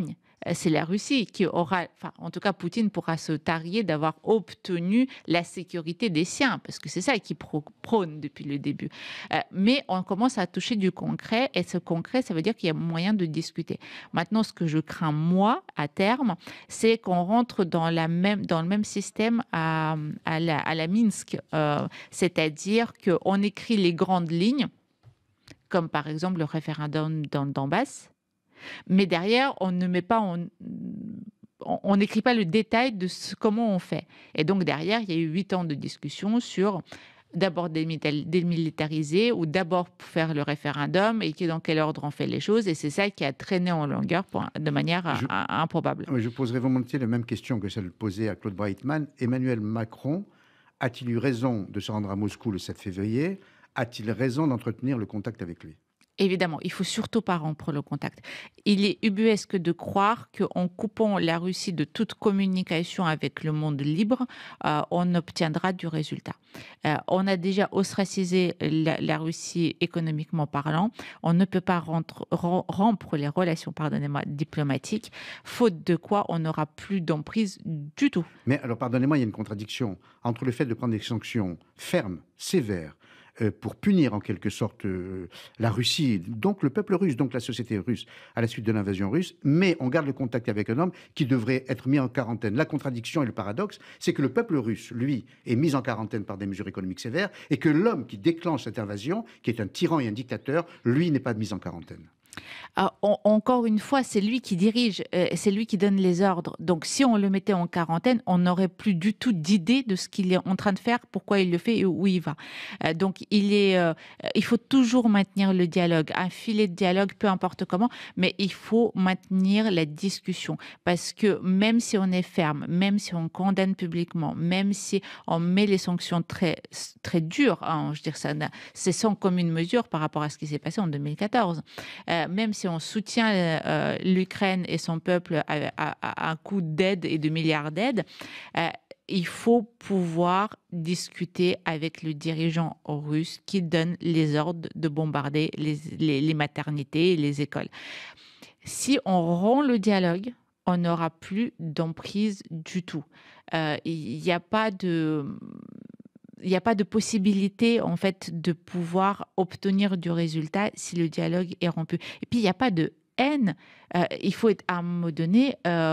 c'est la Russie qui aura, enfin, en tout cas, Poutine pourra se targuer d'avoir obtenu la sécurité des siens, parce que c'est ça qu'il prône depuis le début. Mais on commence à toucher du concret, et ce concret, ça veut dire qu'il y a moyen de discuter. Maintenant, ce que je crains, moi, à terme, c'est qu'on rentre dans le même système à la Minsk, c'est-à-dire qu'on écrit les grandes lignes, comme par exemple le référendum dans le Donbass, mais derrière, on ne met pas, on n'écrit pas le détail de comment on fait. Et donc derrière, il y a eu 8 ans de discussion sur d'abord démilitariser ou d'abord faire le référendum et dans quel ordre on fait les choses. Et c'est ça qui a traîné en longueur de manière improbable. Je poserai volontiers la même question que celle posée à Claude Breitman. Emmanuel Macron a-t-il eu raison de se rendre à Moscou le 7 février? A-t-il raison d'entretenir le contact avec lui? Évidemment, il ne faut surtout pas rompre le contact. Il est ubuesque de croire qu'en coupant la Russie de toute communication avec le monde libre, on obtiendra du résultat. On a déjà ostracisé la Russie économiquement parlant. On ne peut pas rompre les relations, diplomatiques, faute de quoi on n'aura plus d'emprise du tout. Mais alors, pardonnez-moi, il y a une contradiction entre le fait de prendre des sanctions fermes, sévères, pour punir en quelque sorte la Russie, donc le peuple russe, donc la société russe, à la suite de l'invasion russe, mais on garde le contact avec un homme qui devrait être mis en quarantaine. La contradiction et le paradoxe, c'est que le peuple russe, lui, est mis en quarantaine par des mesures économiques sévères, et que l'homme qui déclenche cette invasion, qui est un tyran et un dictateur, lui n'est pas mis en quarantaine. Encore une fois, c'est lui qui dirige, c'est lui qui donne les ordres. Donc, si on le mettait en quarantaine, on n'aurait plus du tout d'idée de ce qu'il est en train de faire, pourquoi il le fait et où il va. Donc, il faut toujours maintenir le dialogue, un filet de dialogue, peu importe comment, mais il faut maintenir la discussion. Parce que même si on est ferme, même si on condamne publiquement, même si on met les sanctions très, très dures, hein, je veux dire, c'est sans commune mesure par rapport à ce qui s'est passé en 2014. Même si on soutient l'Ukraine et son peuple à un coup d'aide et de milliards d'aides, il faut pouvoir discuter avec le dirigeant russe qui donne les ordres de bombarder les maternités et les écoles. Si on rompt le dialogue, on n'aura plus d'emprise du tout. Il n'y a pas de possibilité, en fait, de pouvoir obtenir du résultat si le dialogue est rompu. Et puis, il n'y a pas de haine. Il faut être, à un moment donné,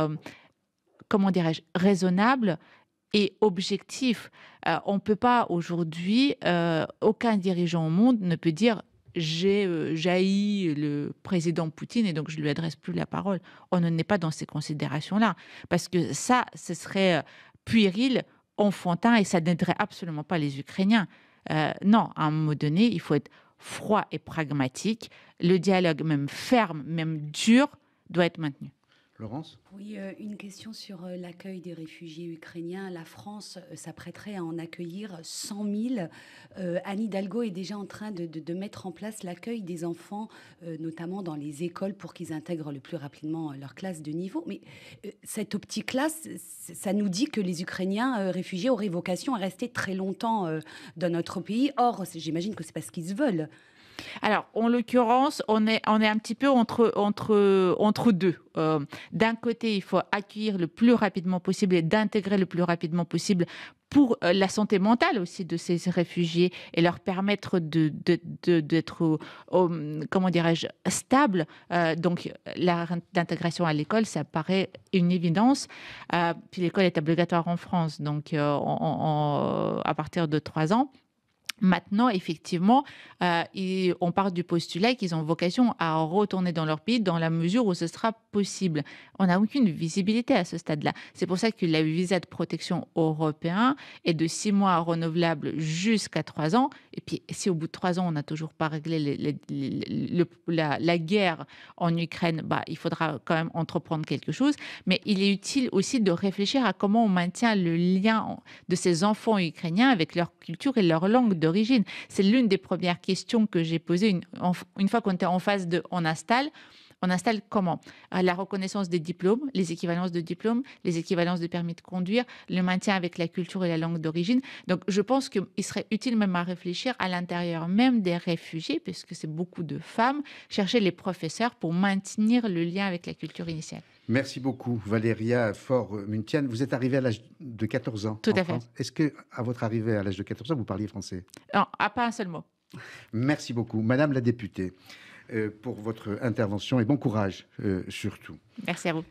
raisonnable et objectif. On ne peut pas, aujourd'hui, aucun dirigeant au monde ne peut dire « j'ai jailli le président Poutine et donc je ne lui adresse plus la parole ». On n'en est pas dans ces considérations-là. Parce que ça, ce serait puéril, enfantin, et ça n'aiderait absolument pas les Ukrainiens. Non, à un moment donné, il faut être froid et pragmatique. Le dialogue, même ferme, même dur, doit être maintenu. Laurence ? Oui, une question sur l'accueil des réfugiés ukrainiens. La France s'apprêterait à en accueillir 100 000. Anne Hidalgo est déjà en train de mettre en place l'accueil des enfants, notamment dans les écoles, pour qu'ils intègrent le plus rapidement leur classe de niveau. Mais cette optique-là, ça nous dit que les Ukrainiens réfugiés auraient vocation à rester très longtemps dans notre pays. Or, j'imagine que c'est parce qu'ils se veulent. Alors, en l'occurrence, on est un petit peu entre deux. D'un côté, il faut accueillir le plus rapidement possible et d'intégrer le plus rapidement possible pour la santé mentale aussi de ces réfugiés et leur permettre d'être, comment dirais-je, stable. Donc, l'intégration à l'école, ça paraît une évidence. Puis l'école est obligatoire en France, donc à partir de 3 ans. Maintenant, effectivement, on part du postulat qu'ils ont vocation à retourner dans leur pays dans la mesure où ce sera possible. On n'a aucune visibilité à ce stade-là. C'est pour ça que le visa de protection européen est de 6 mois renouvelable jusqu'à 3 ans. Et puis, si au bout de 3 ans, on n'a toujours pas réglé la guerre en Ukraine, il faudra quand même entreprendre quelque chose. Mais il est utile aussi de réfléchir à comment on maintient le lien de ces enfants ukrainiens avec leur culture et leur langue d'origine. C'est l'une des premières questions que j'ai posées une fois qu'on était en phase de on installe. on installe comment? La reconnaissance des diplômes, les équivalences de diplômes, les équivalences de permis de conduire, le maintien avec la culture et la langue d'origine. Donc, je pense qu'il serait utile même à réfléchir à l'intérieur même des réfugiés, puisque c'est beaucoup de femmes, chercher les professeurs pour maintenir le lien avec la culture initiale. Merci beaucoup, Valéria Faure-Muntian. Vous êtes arrivée à l'âge de 14 ans. Tout à fait. Est-ce que, à votre arrivée à l'âge de 14 ans, vous parliez français? Non, pas un seul mot. Merci beaucoup, Madame la députée, pour votre intervention et bon courage surtout. Merci à vous.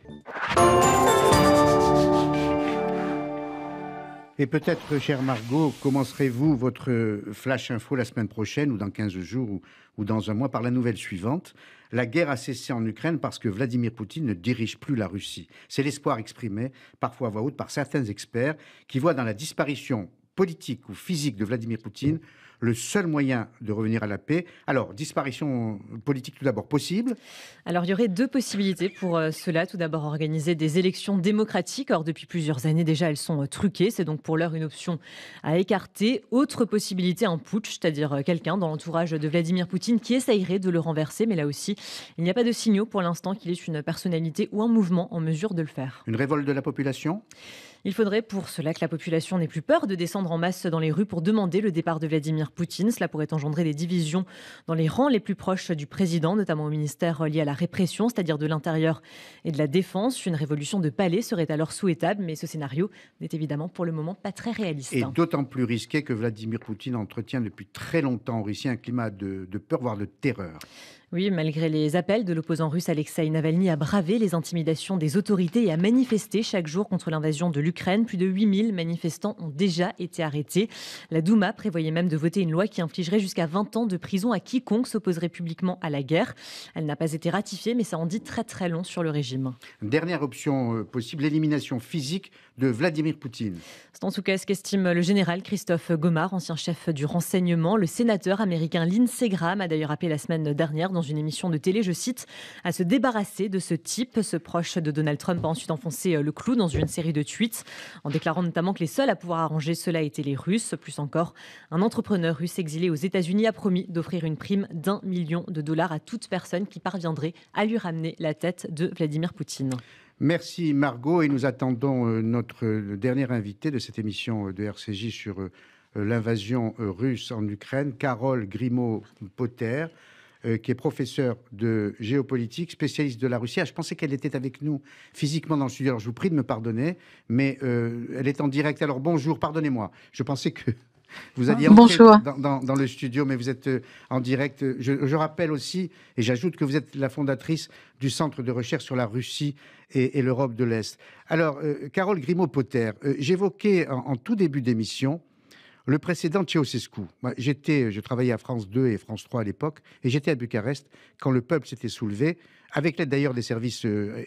Et peut-être, chère Margot, commencerez-vous votre flash info la semaine prochaine ou dans 15 jours ou dans un mois par la nouvelle suivante. La guerre a cessé en Ukraine parce que Vladimir Poutine ne dirige plus la Russie. C'est l'espoir exprimé, parfois à voix haute, par certains experts qui voient dans la disparition politique ou physique de Vladimir Poutine le seul moyen de revenir à la paix. Alors, disparition politique tout d'abord possible? Alors, il y aurait deux possibilités pour cela. Tout d'abord, organiser des élections démocratiques. Or, depuis plusieurs années déjà, elles sont truquées. C'est donc pour l'heure une option à écarter. Autre possibilité, un putsch, c'est-à-dire quelqu'un dans l'entourage de Vladimir Poutine qui essayerait de le renverser. Mais là aussi, il n'y a pas de signaux pour l'instant qu'il est une personnalité ou un mouvement en mesure de le faire. Une révolte de la population? Il faudrait pour cela que la population n'ait plus peur de descendre en masse dans les rues pour demander le départ de Vladimir Poutine. Cela pourrait engendrer des divisions dans les rangs les plus proches du président, notamment au ministère lié à la répression, c'est-à-dire de l'Intérieur et de la Défense. Une révolution de palais serait alors souhaitable, mais ce scénario n'est évidemment pour le moment pas très réaliste. Et d'autant plus risqué que Vladimir Poutine entretient depuis très longtemps en Russie un climat de peur, voire de terreur. Oui, malgré les appels de l'opposant russe Alexeï Navalny à braver les intimidations des autorités et à manifester chaque jour contre l'invasion de l'Ukraine, plus de 8000 manifestants ont déjà été arrêtés. La Douma prévoyait même de voter une loi qui infligerait jusqu'à 20 ans de prison à quiconque s'opposerait publiquement à la guerre. Elle n'a pas été ratifiée, mais ça en dit très très long sur le régime. Dernière option possible, l'élimination physique de Vladimir Poutine. C'est en tout cas ce qu'estime le général Christophe Gomard, ancien chef du renseignement. Le sénateur américain Lindsey Graham a d'ailleurs appelé la semaine dernière dans une émission de télé, je cite, à se débarrasser de ce type. Ce proche de Donald Trump a ensuite enfoncé le clou dans une série de tweets, en déclarant notamment que les seuls à pouvoir arranger cela étaient les Russes. Plus encore, un entrepreneur russe exilé aux États-Unis a promis d'offrir une prime d'$1 million à toute personne qui parviendrait à lui ramener la tête de Vladimir Poutine. Merci Margot, et nous attendons notre dernière invitée de cette émission de RCJ sur l'invasion russe en Ukraine, Carole Grimaud-Potter, qui est professeure de géopolitique, spécialiste de la Russie. Je pensais qu'elle était avec nous physiquement dans le studio. Alors je vous prie de me pardonner, mais elle est en direct. Alors bonjour, pardonnez-moi. Je pensais que vous alliez entrer dans le studio, mais vous êtes en direct. Je rappelle aussi, et j'ajoute que vous êtes la fondatrice du Centre de recherche sur la Russie et l'Europe de l'Est. Alors, Carole Grimaud-Potter, j'évoquais en tout début d'émission le précédent Ceausescu. Je travaillais à France 2 et France 3 à l'époque, et j'étais à Bucarest quand le peuple s'était soulevé, avec l'aide d'ailleurs des services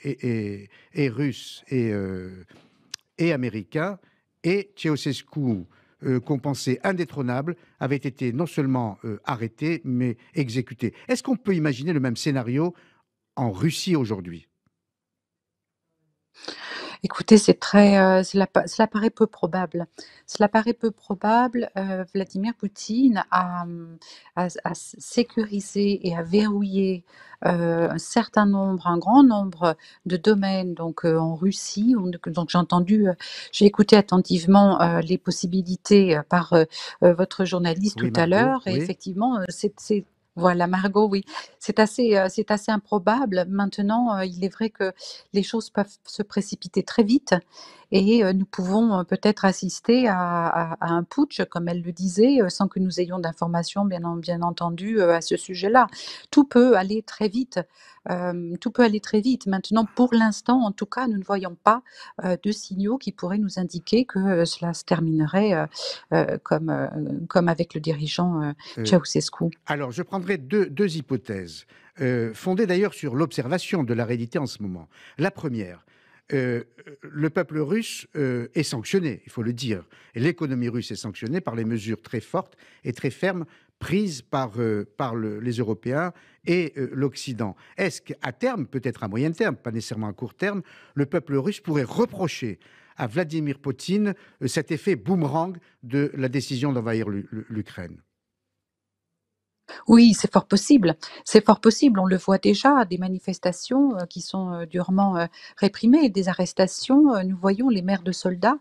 et russes et américains, et Ceausescu, qu'on pensait indétrônable, avait été non seulement arrêté, mais exécuté. Est-ce qu'on peut imaginer le même scénario en Russie aujourd'hui? Écoutez, cela paraît peu probable. Cela paraît peu probable. Vladimir Poutine a sécurisé et a verrouillé un grand nombre de domaines en Russie. Donc j'ai écouté attentivement les possibilités par votre journaliste tout à l'heure. Et effectivement, voilà, Margot, oui. C'est assez improbable. Maintenant, il est vrai que les choses peuvent se précipiter très vite et nous pouvons peut-être assister à un putsch, comme elle le disait, sans que nous ayons d'informations, bien entendu, à ce sujet-là. Tout peut aller très vite. Maintenant, pour l'instant, en tout cas, nous ne voyons pas de signaux qui pourraient nous indiquer que cela se terminerait comme avec le dirigeant Ceausescu. Alors, je prendrai deux hypothèses, fondées d'ailleurs sur l'observation de la réalité en ce moment. La première, le peuple russe est sanctionné, il faut le dire. Et l'économie russe est sanctionnée par les mesures très fortes et très fermes prises par les Européens et l'Occident. Est-ce qu'à terme, peut-être à moyen terme, pas nécessairement à court terme, le peuple russe pourrait reprocher à Vladimir Poutine cet effet boomerang de la décision d'envahir l'Ukraine? Oui, c'est fort possible. C'est fort possible. On le voit déjà, des manifestations qui sont durement réprimées, des arrestations. Nous voyons les mères de soldats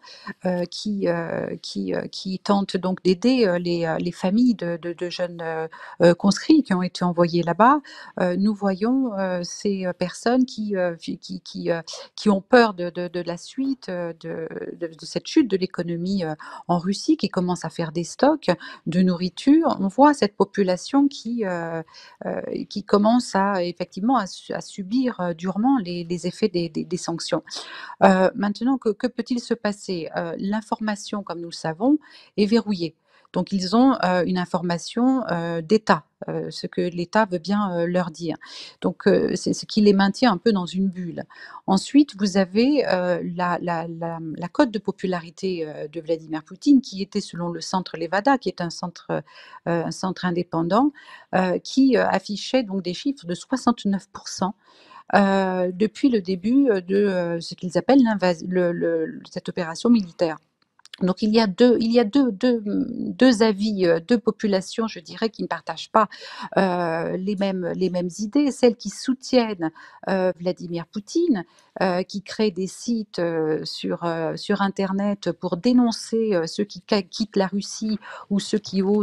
qui tentent donc d'aider les familles de jeunes conscrits qui ont été envoyés là-bas. Nous voyons ces personnes qui ont peur de la suite de cette chute de l'économie en Russie, qui commence à faire des stocks de nourriture. On voit cette population qui commence effectivement à subir durement les effets des sanctions. Maintenant, que peut-il se passer? L'information, comme nous le savons, est verrouillée. Donc ils ont une information d'État, ce que l'État veut bien leur dire. Donc c'est ce qui les maintient un peu dans une bulle. Ensuite, vous avez la cote de popularité de Vladimir Poutine, qui était selon le centre Levada, qui est un centre indépendant, qui affichait donc des chiffres de 69% depuis le début de ce qu'ils appellent cette opération militaire. Donc il y a deux avis, deux populations, je dirais, qui ne partagent pas les mêmes idées. Celles qui soutiennent Vladimir Poutine, qui créent des sites sur internet pour dénoncer ceux qui quittent la Russie, ou ceux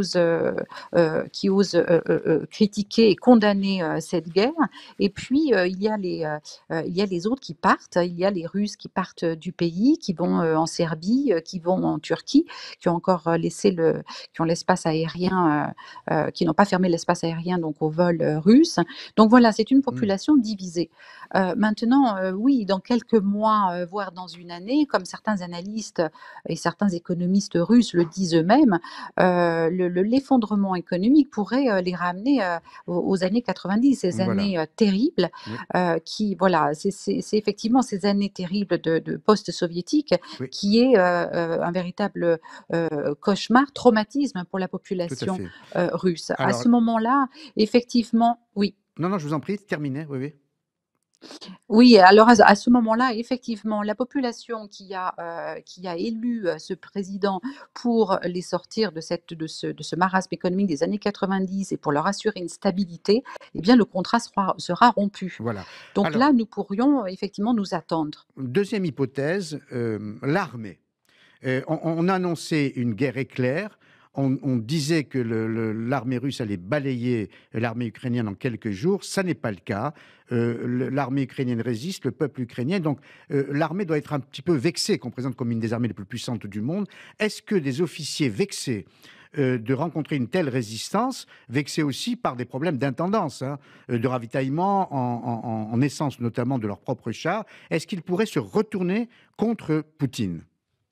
qui osent critiquer et condamner cette guerre. Et puis il y a les autres qui partent. Il y a les Russes qui partent du pays, qui vont en Serbie, qui vont en Turquie, qui ont encore qui ont l'espace aérien, qui n'ont pas fermé l'espace aérien donc au vol russe. Donc voilà, c'est une population divisée. Maintenant, oui, dans quelques mois, voire dans une année, comme certains analystes et certains économistes russes le disent eux-mêmes, l'effondrement économique pourrait les ramener aux années 90, ces Voilà. années terribles, Oui. c'est effectivement ces années terribles de post-soviétique, Oui. qui est un véritable cauchemar, traumatisme pour la Tout à population fait. russe. À Alors ce moment-là, effectivement, oui. non, je vous en prie, terminez, oui, oui. Oui, alors à ce moment-là, effectivement, la population qui a élu ce président pour les sortir de ce marasme économique des années 90 et pour leur assurer une stabilité, eh bien, le contrat sera rompu. Voilà. Donc Alors là, nous pourrions effectivement nous attendre. deuxième hypothèse, l'armée. On a annoncé une guerre éclair. On disait que l'armée russe allait balayer l'armée ukrainienne en quelques jours. Ça n'est pas le cas. L'armée ukrainienne résiste, le peuple ukrainien. Donc l'armée doit être un petit peu vexée, qu'on présente comme une des armées les plus puissantes du monde. Est-ce que des officiers vexés de rencontrer une telle résistance, vexés aussi par des problèmes d'intendance, de ravitaillement en essence notamment de leurs propres chars, est-ce qu'ils pourraient se retourner contre Poutine ?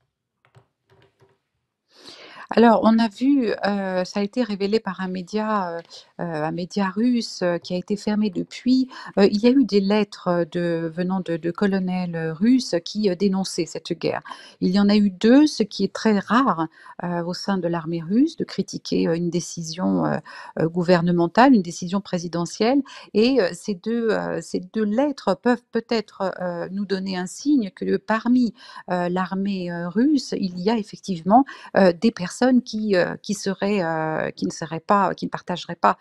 Alors, on a vu, ça a été révélé par un média russe qui a été fermé depuis. Il y a eu des lettres venant de colonels russes qui dénonçaient cette guerre. Il y en a eu deux, ce qui est très rare au sein de l'armée russe, de critiquer une décision gouvernementale, une décision présidentielle. Et ces deux lettres peuvent peut-être nous donner un signe que parmi l'armée russe, il y a effectivement des personnes qui ne partageraient pas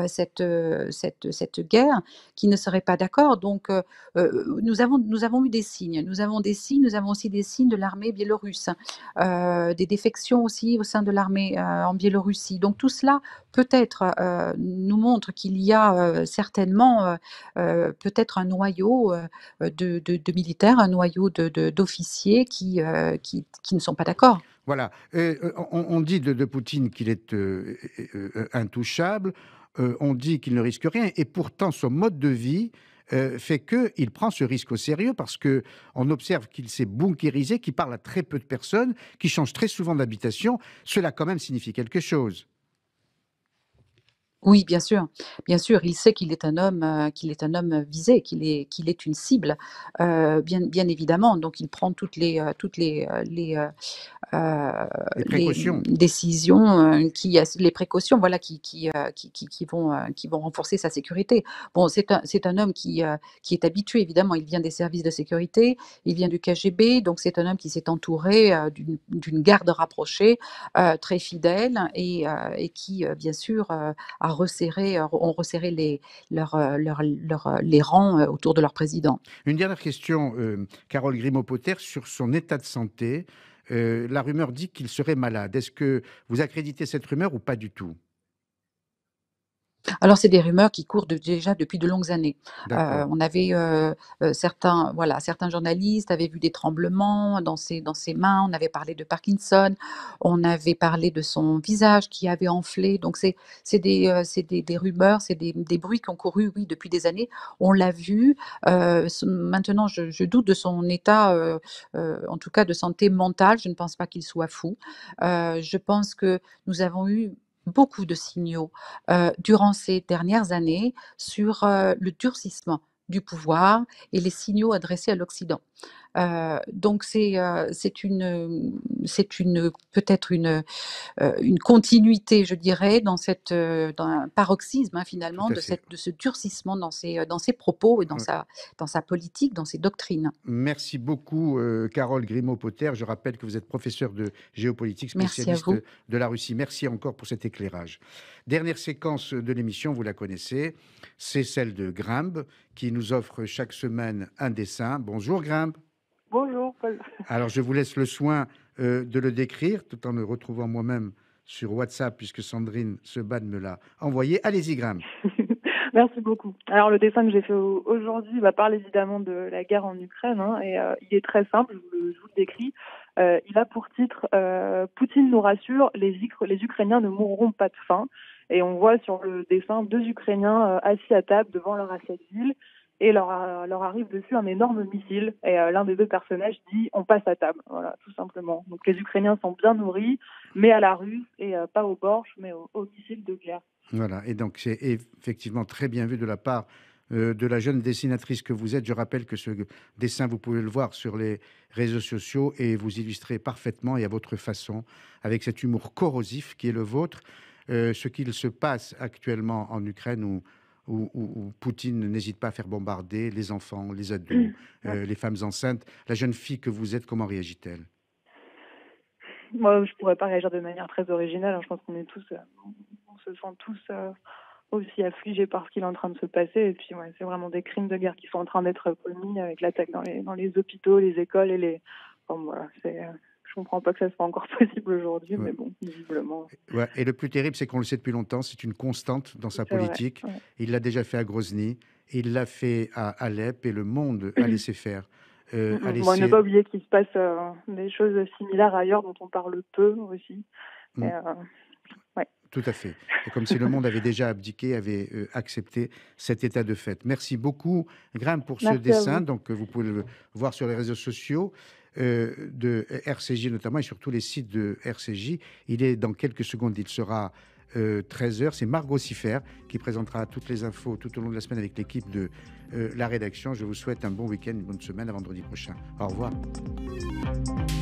cette guerre, qui ne seraient pas d'accord. Donc, nous avons eu des signes. Nous avons aussi des signes de l'armée biélorusse, des défections aussi au sein de l'armée en Biélorussie. Donc, tout cela peut-être nous montre qu'il y a certainement peut-être un noyau de militaires, un noyau d'officiers qui ne sont pas d'accord. Voilà. On dit de Poutine qu'il est intouchable. On dit qu'il ne risque rien. Et pourtant, son mode de vie fait qu'il prend ce risque au sérieux, parce qu'on observe qu'il s'est bunkérisé, qu'il parle à très peu de personnes, qu'il change très souvent d'habitation. Cela, quand même, signifie quelque chose. Oui, bien sûr. Bien sûr, il sait qu'il est un homme visé, qu'il est une cible, bien évidemment. Donc il prend toutes les Les précautions. décisions, les précautions, voilà, qui vont renforcer sa sécurité. Bon, c'est un homme qui est habitué, évidemment. Il vient des services de sécurité, il vient du KGB, donc c'est un homme qui s'est entouré d'une garde rapprochée, très fidèle, et qui, bien sûr, a ont resserré les rangs autour de leur président. Une dernière question, Carole Grimaud-Potter, sur son état de santé. La rumeur dit qu'il serait malade. Est-ce que vous accréditez cette rumeur ou pas du tout? Alors, c'est des rumeurs qui courent déjà depuis de longues années. D'accord. On avait certains journalistes avaient vu des tremblements dans ses mains. On avait parlé de Parkinson. On avait parlé de son visage qui avait enflé. Donc, c'est des rumeurs, c'est des bruits qui ont couru, oui, depuis des années. On l'a vu. Maintenant, je doute de son état, en tout cas de santé mentale. Je ne pense pas qu'il soit fou. Je pense que nous avons eu beaucoup de signaux durant ces dernières années sur le durcissement du pouvoir et les signaux adressés à l'Occident. Donc c'est peut-être une continuité, je dirais, dans un paroxysme Tout finalement à fait. de ce durcissement dans ses propos et Ouais. dans sa politique, dans ses doctrines. Merci beaucoup, Carole Grimaud-Potter. Je rappelle que vous êtes professeure de géopolitique, Merci à spécialiste vous. de la Russie. Merci encore pour cet éclairage. Dernière séquence de l'émission, vous la connaissez, c'est celle de Grimbe, qui nous offre chaque semaine un dessin. Bonjour Grimbe. Bonjour, Paul. Alors, je vous laisse le soin de le décrire, tout en le retrouvant moi-même sur WhatsApp, puisque Sandrine Seban me l'a envoyé. Allez-y, Grimbe. Merci beaucoup. Alors, le dessin que j'ai fait aujourd'hui parle évidemment de la guerre en Ukraine, et il est très simple, je vous le décris. Il a pour titre Poutine nous rassure, les Ukrainiens ne mourront pas de faim. Et on voit sur le dessin 2 Ukrainiens assis à table devant leur assiette-ville. Et leur arrive dessus un énorme missile. Et l'un des 2 personnages dit « on passe à table ». Voilà, tout simplement. Donc les Ukrainiens sont bien nourris, mais à la russe, et pas au borsch, mais au missile de guerre. Voilà, et donc c'est effectivement très bien vu de la part de la jeune dessinatrice que vous êtes. Je rappelle que ce dessin, vous pouvez le voir sur les réseaux sociaux et vous illustrez parfaitement et à votre façon, avec cet humour corrosif qui est le vôtre, ce qu'il se passe actuellement en Ukraine où Poutine n'hésite pas à faire bombarder les enfants, les ados, les femmes enceintes. La jeune fille que vous êtes, comment réagit-elle? Moi, je pourrais pas réagir de manière très originale. Je pense qu'on est tous, on se sent tous aussi affligés par ce qui est en train de se passer. Et puis, c'est vraiment des crimes de guerre qui sont en train d'être commis avec l'attaque dans les hôpitaux, les écoles et les. Enfin, voilà, je comprends pas que ça soit encore possible aujourd'hui, mais bon, visiblement. Ouais. Et le plus terrible, c'est qu'on le sait depuis longtemps, c'est une constante dans sa politique. Vrai, ouais. Il l'a déjà fait à Grozny, il l'a fait à Alep, et le monde a laissé faire. Bon, ne pas oublier qu'il se passe des choses similaires ailleurs dont on parle peu aussi. Ouais. Tout à fait. C'est comme si le monde avait déjà abdiqué, avait accepté cet état de fait. Merci beaucoup, Grimbe, pour ce dessin. Donc, vous pouvez le voir sur les réseaux sociaux de RCJ notamment et sur tous les sites de RCJ. Il est dans quelques secondes, il sera 13h. C'est Margot Siffer qui présentera toutes les infos tout au long de la semaine avec l'équipe de la rédaction. Je vous souhaite un bon week-end, une bonne semaine à vendredi prochain. Au revoir.